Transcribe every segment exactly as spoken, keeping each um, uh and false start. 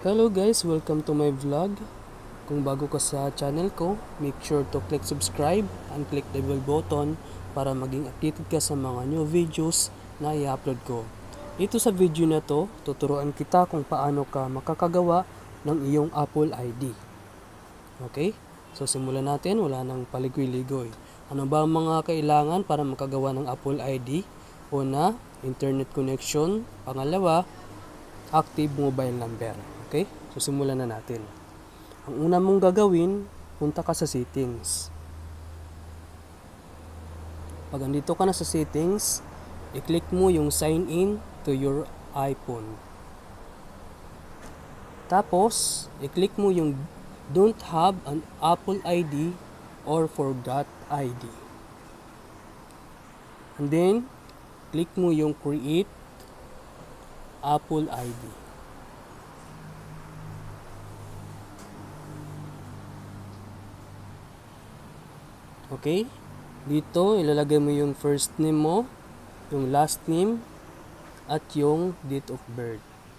Hello guys, welcome to my vlog. Kung bago ka sa channel ko, make sure to click subscribe and click the bell button para maging updated ka sa mga new videos na i-upload ko. Dito sa video na to, tuturuan kita kung paano ka makakagawa ng iyong Apple I D. Okay? So simulan natin, wala nang paligoy-ligoy. Ano ba ang mga kailangan para makagawa ng Apple I D? Una, internet connection. Pangalawa, active mobile number. Okay? So simulan na natin. Ang una mong gagawin, punta ka sa settings. Pag andito ka na sa settings, i-click mo yung sign in to your iPhone. Tapos, i-click mo yung don't have an Apple I D or forgot I D. And then, click mo yung create Apple I D. Okay? Dito, ilalagay mo yung first name mo, yung last name, at yung date of birth.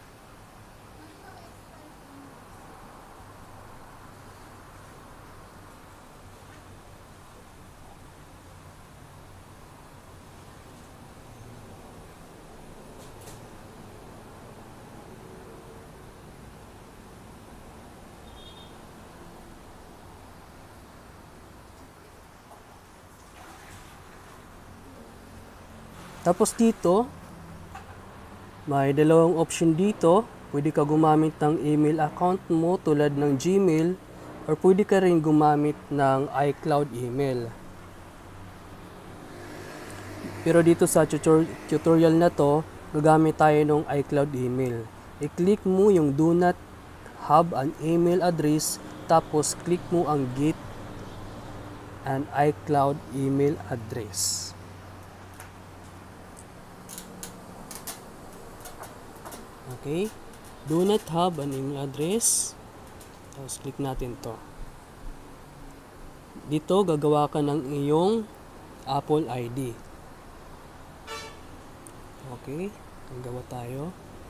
Tapos dito, may dalawang option dito. Pwede ka gumamit ng email account mo tulad ng Gmail or pwede ka rin gumamit ng iCloud email. Pero dito sa tutor tutorial na to, gagamit tayo ng iCloud email. I-click mo yung do not have an email address, tapos click mo ang get an iCloud email address. Okay, do not have an email address. Tapos click natin to. Dito gagawa ka ng iyong Apple I D. Okay, gagawa tayo.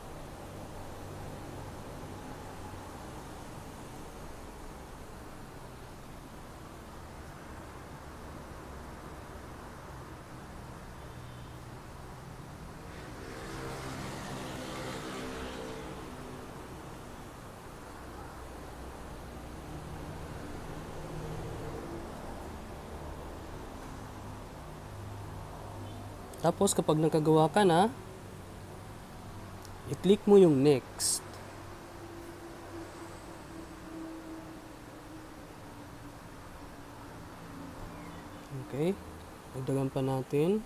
Tapos kapag nakagawa ka na, i-click mo yung next. Okay, dagdagan pa natin.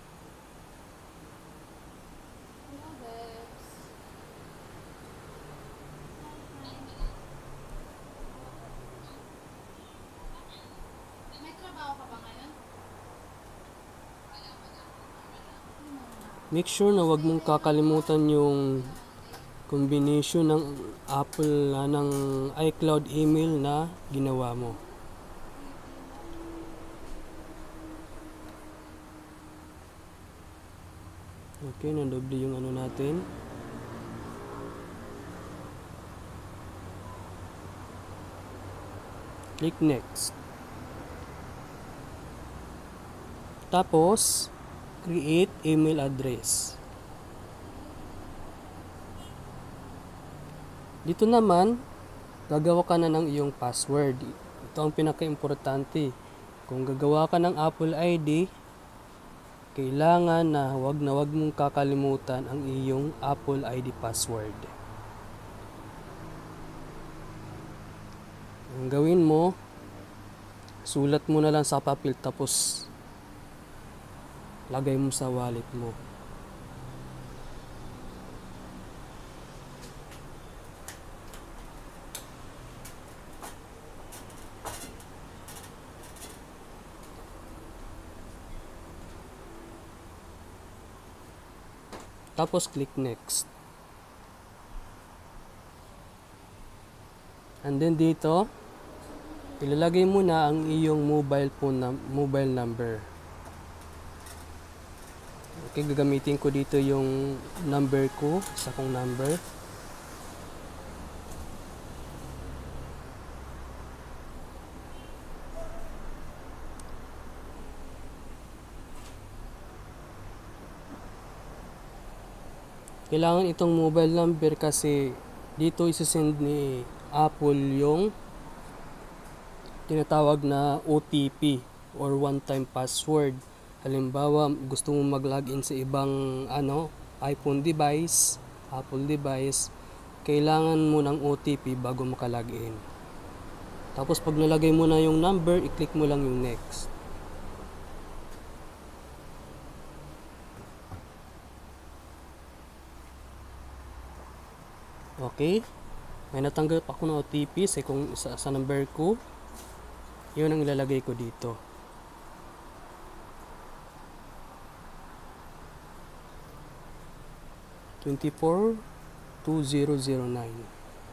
Make sure na wag mong kakalimutan yung combination ng Apple uh, ng iCloud email na ginawa mo. Okay, nandoble yung ano natin. Click next. Tapos, create email address. Dito naman, gagawa ka na ng iyong password. Ito ang pinaka-importante. Kung gagawa ka ng Apple I D, kailangan na wag na wag mong kakalimutan ang iyong Apple I D password. Ang gawin mo, sulat mo na lang sa papel tapos lagay mo sa wallet mo. Tapos click next. And then dito, ilalagay mo na ang iyong mobile phone na mobile number. Okay, gagamitin ko dito yung number ko, isa kong number. Kailangan itong mobile number kasi dito isesend ni Apple yung tinatawag na O T P or one-time password. Halimbawa, gusto mo mag-login sa ibang ano, iPhone device, Apple device, kailangan mo ng O T P bago makalogin. Tapos pag nalagay mo na yung number, i-click mo lang yung next. Okay, may natanggap ako ng O T P sa, kung, sa, sa number ko. Yun ang ilalagay ko dito. twenty-four two zero zero nine.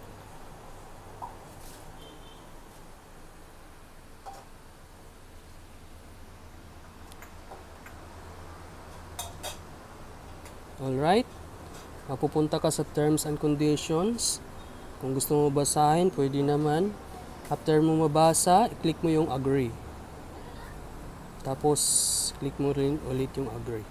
Alright, mapupunta ka sa terms and conditions. Kung gusto mo basahin, pwede naman. After mo mabasa, i-click mo yung agree. Tapos, click mo rin ulit yung agree.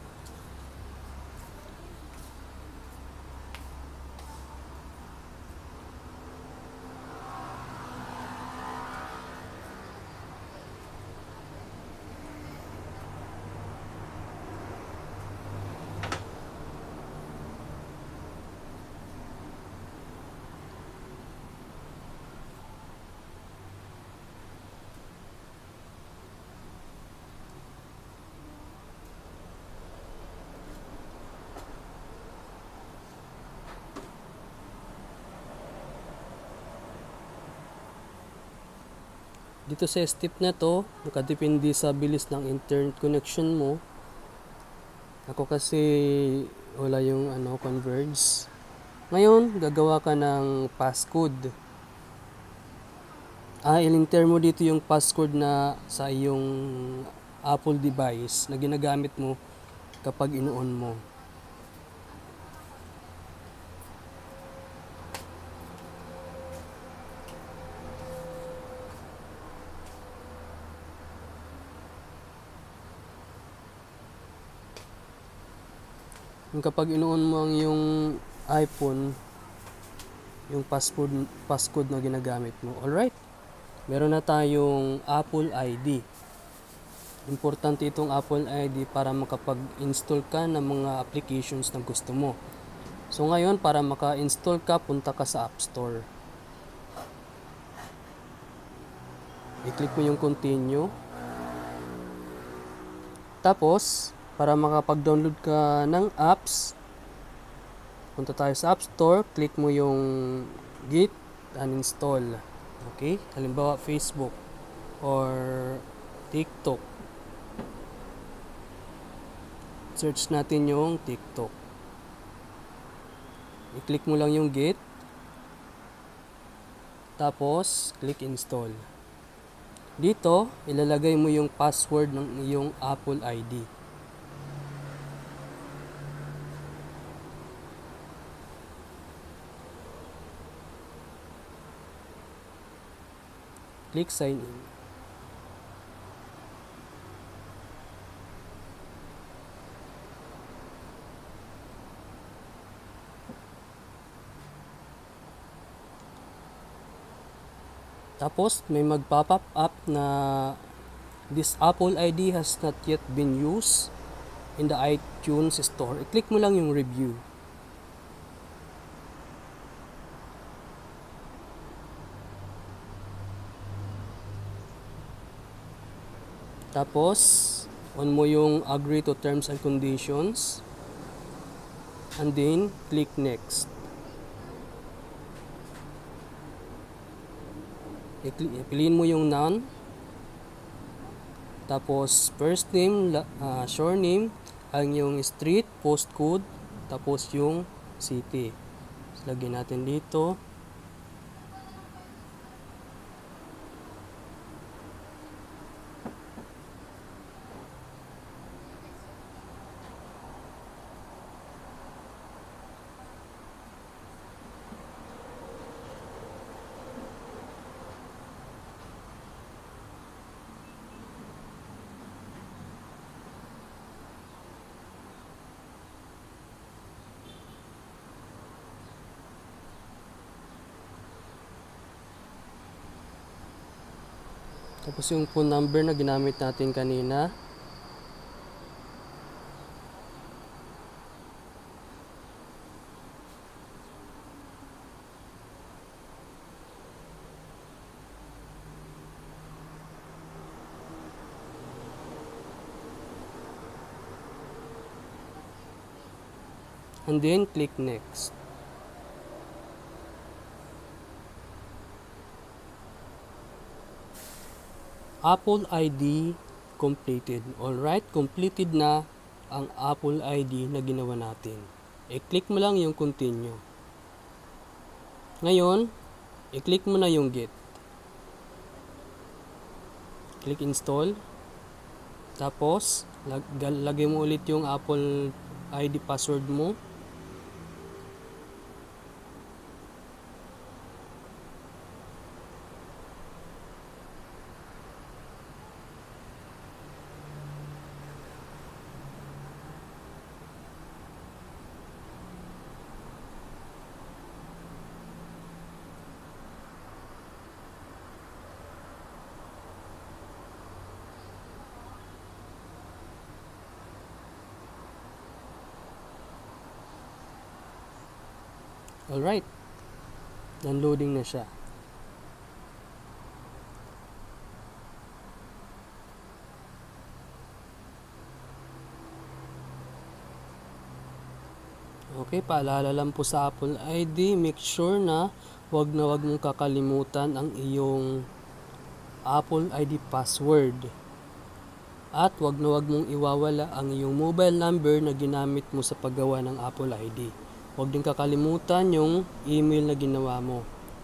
Dito sa step na to, nakadepende sa bilis ng internet connection mo. Ako kasi wala yung ano, Converge. Ngayon, gagawa ka ng passcode. Ah, il-enter mo dito yung passcode na sa iyong Apple device na ginagamit mo kapag ino-on mo. Kapag inoon mo ang yung iPhone, yung passcode, passcode na ginagamit mo. Alright, meron na tayong Apple I D. Importante itong Apple I D para makapag-install ka ng mga applications na gusto mo. So ngayon, para maka-install ka, punta ka sa App Store. I-click mo yung continue. Tapos, para makapag-download ka ng apps, punta tayo sa App Store, click mo yung Git uninstall. Okay? Halimbawa, Facebook or TikTok. Search natin yung TikTok. I-click mo lang yung Git. Tapos, click install. Dito, ilalagay mo yung password ng iyong Apple I D. Click sign in. Tapos may mag-pop up na this Apple I D has not yet been used in the iTunes store. I-click mo lang yung review. Tapos, on mo yung agree to terms and conditions. And then, click next. Piliin mo yung none. Tapos, first name, uh, short name, ang yung street, postcode, tapos yung city. So, lagyan natin dito. Tapos yung phone number na ginamit natin kanina. And then click next. Apple I D completed. Alright, completed na ang Apple I D na ginawa natin. I-click mo lang yung continue. Ngayon, i-click mo na yung get. Click install. Tapos, lag lagay mo ulit yung Apple I D password mo. Alright, downloading na siya. Okay, paalala lang po sa Apple I D, make sure na wag na wag mong kakalimutan ang iyong Apple I D password. At wag na wag mong iwawala ang iyong mobile number na ginamit mo sa paggawa ng Apple I D. Huwag din kakalimutan yung email na ginawa mo.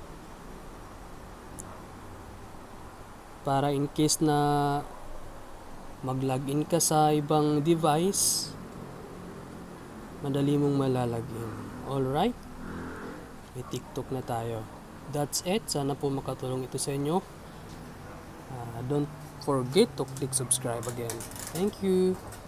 Para in case na mag-login ka sa ibang device, madali mong malalagin. Alright? May TikTok na tayo. That's it. Sana po makatulong ito sa inyo. Uh, don't forget to click subscribe again. Thank you.